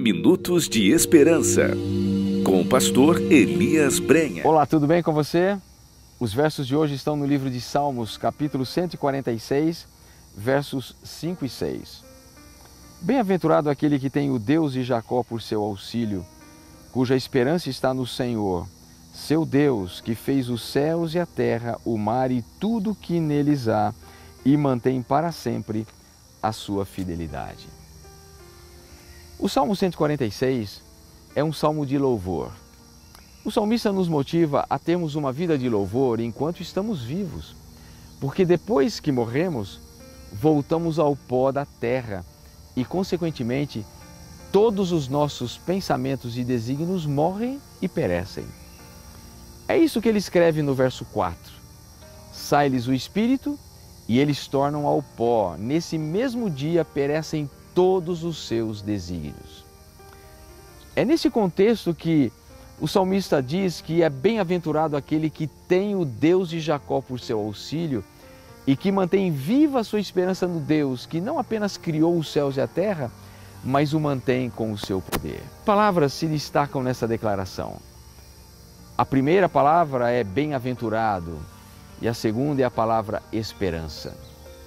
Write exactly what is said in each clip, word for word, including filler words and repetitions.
Minutos de Esperança, com o pastor Elias Brenha. Olá, tudo bem com você? Os versos de hoje estão no livro de Salmos, capítulo cento e quarenta e seis, versos cinco e seis. Bem-aventurado aquele que tem o Deus de Jacó por seu auxílio, cuja esperança está no Senhor, seu Deus, que fez os céus e a terra, o mar e tudo que neles há, e mantém para sempre a sua fidelidade. O Salmo cento e quarenta e seis é um salmo de louvor. O salmista nos motiva a termos uma vida de louvor enquanto estamos vivos, porque depois que morremos, voltamos ao pó da terra e, consequentemente, todos os nossos pensamentos e desígnios morrem e perecem. É isso que ele escreve no verso quatro. Sai-lhes o espírito e eles tornam ao pó. Nesse mesmo dia perecem todos os seus desígnios. É nesse contexto que o salmista diz que é bem-aventurado aquele que tem o Deus de Jacó por seu auxílio e que mantém viva a sua esperança no Deus que não apenas criou os céus e a terra, mas o mantém com o seu poder. Palavras se destacam nessa declaração. A primeira palavra é bem-aventurado e a segunda é a palavra esperança.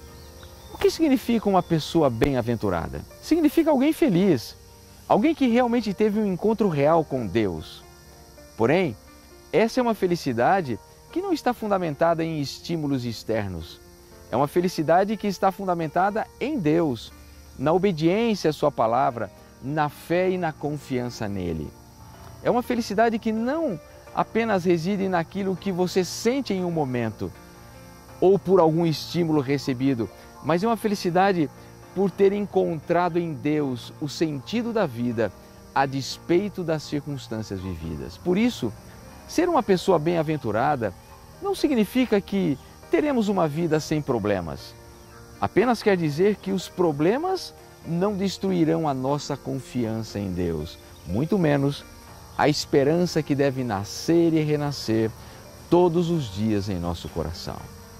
O que significa uma pessoa bem-aventurada? Significa alguém feliz, alguém que realmente teve um encontro real com Deus. Porém, essa é uma felicidade que não está fundamentada em estímulos externos. É uma felicidade que está fundamentada em Deus, na obediência à sua palavra, na fé e na confiança nele. É uma felicidade que não apenas reside naquilo que você sente em um momento ou por algum estímulo recebido, mas é uma felicidade por ter encontrado em Deus o sentido da vida a despeito das circunstâncias vividas. Por isso, ser uma pessoa bem-aventurada não significa que teremos uma vida sem problemas. Apenas quer dizer que os problemas não destruirão a nossa confiança em Deus, muito menos a esperança que deve nascer e renascer todos os dias em nosso coração.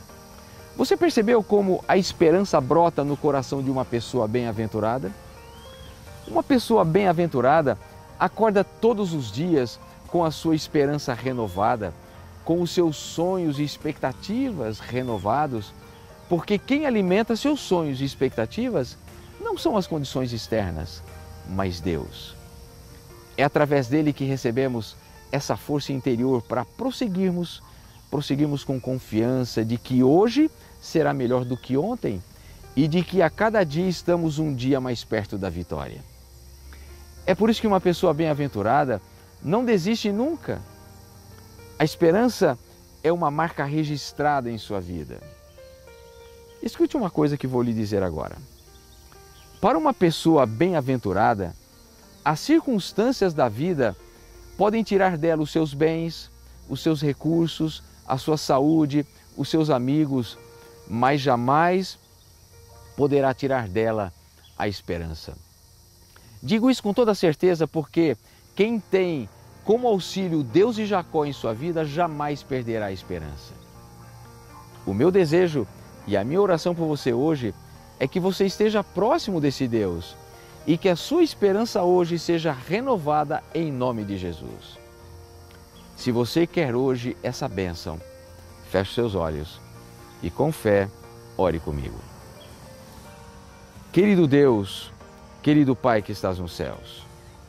Você percebeu como a esperança brota no coração de uma pessoa bem-aventurada? Uma pessoa bem-aventurada acorda todos os dias com a sua esperança renovada, com os seus sonhos e expectativas renovados, porque quem alimenta seus sonhos e expectativas não são as condições externas, mas Deus. É através dele que recebemos essa força interior para prosseguirmos, prosseguirmos com confiança de que hoje será melhor do que ontem e de que a cada dia estamos um dia mais perto da vitória. É por isso que uma pessoa bem-aventurada não desiste nunca. A esperança é uma marca registrada em sua vida. Escute uma coisa que vou lhe dizer agora. Para uma pessoa bem-aventurada, as circunstâncias da vida podem tirar dela os seus bens, os seus recursos, a sua saúde, os seus amigos, mas jamais poderá tirar dela a esperança. Digo isso com toda certeza porque quem tem como auxílio o Deus de Jacó em sua vida jamais perderá a esperança. O meu desejo e a minha oração por você hoje é que você esteja próximo desse Deus e que a sua esperança hoje seja renovada em nome de Jesus. Se você quer hoje essa bênção, feche seus olhos e com fé, ore comigo. Querido Deus, querido Pai que estás nos céus,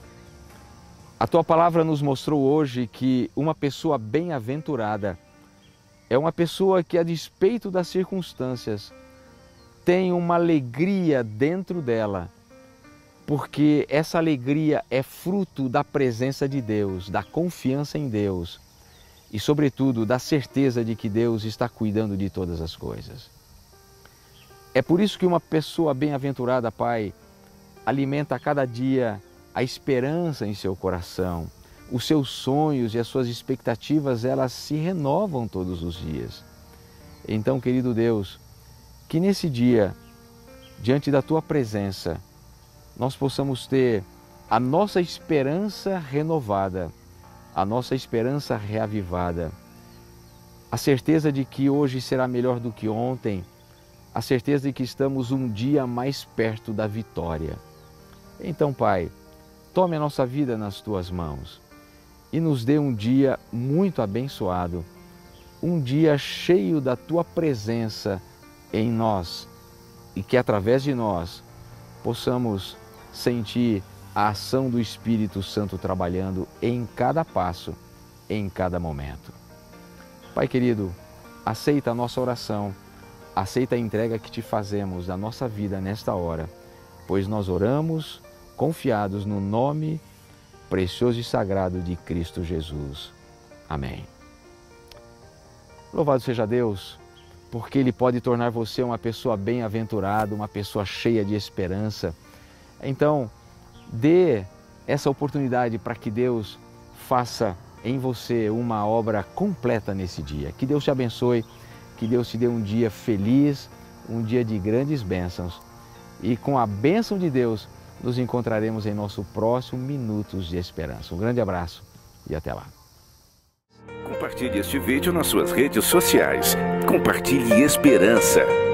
a Tua palavra nos mostrou hoje que uma pessoa bem-aventurada é uma pessoa que, a despeito das circunstâncias, tem uma alegria dentro dela, porque essa alegria é fruto da presença de Deus, da confiança em Deus e, sobretudo, da certeza de que Deus está cuidando de todas as coisas. É por isso que uma pessoa bem-aventurada, Pai, alimenta a cada dia a esperança em seu coração. Os seus sonhos e as suas expectativas, elas se renovam todos os dias. Então, querido Deus, que nesse dia, diante da Tua presença, nós possamos ter a nossa esperança renovada, a nossa esperança reavivada, a certeza de que hoje será melhor do que ontem, a certeza de que estamos um dia mais perto da vitória. Então, Pai, tome a nossa vida nas Tuas mãos e nos dê um dia muito abençoado, um dia cheio da Tua presença em nós e que através de nós possamos sentir a ação do Espírito Santo trabalhando em cada passo, em cada momento. Pai querido, aceita a nossa oração, aceita a entrega que Te fazemos da nossa vida nesta hora, pois nós oramos confiados no nome precioso e sagrado de Cristo Jesus. Amém. Louvado seja Deus, porque Ele pode tornar você uma pessoa bem-aventurada, uma pessoa cheia de esperança. Então, dê essa oportunidade para que Deus faça em você uma obra completa nesse dia. Que Deus te abençoe, que Deus te dê um dia feliz, um dia de grandes bênçãos. E com a bênção de Deus, nos encontraremos em nosso próximo Minutos de Esperança. Um grande abraço e até lá. Compartilhe este vídeo nas suas redes sociais. Compartilhe esperança.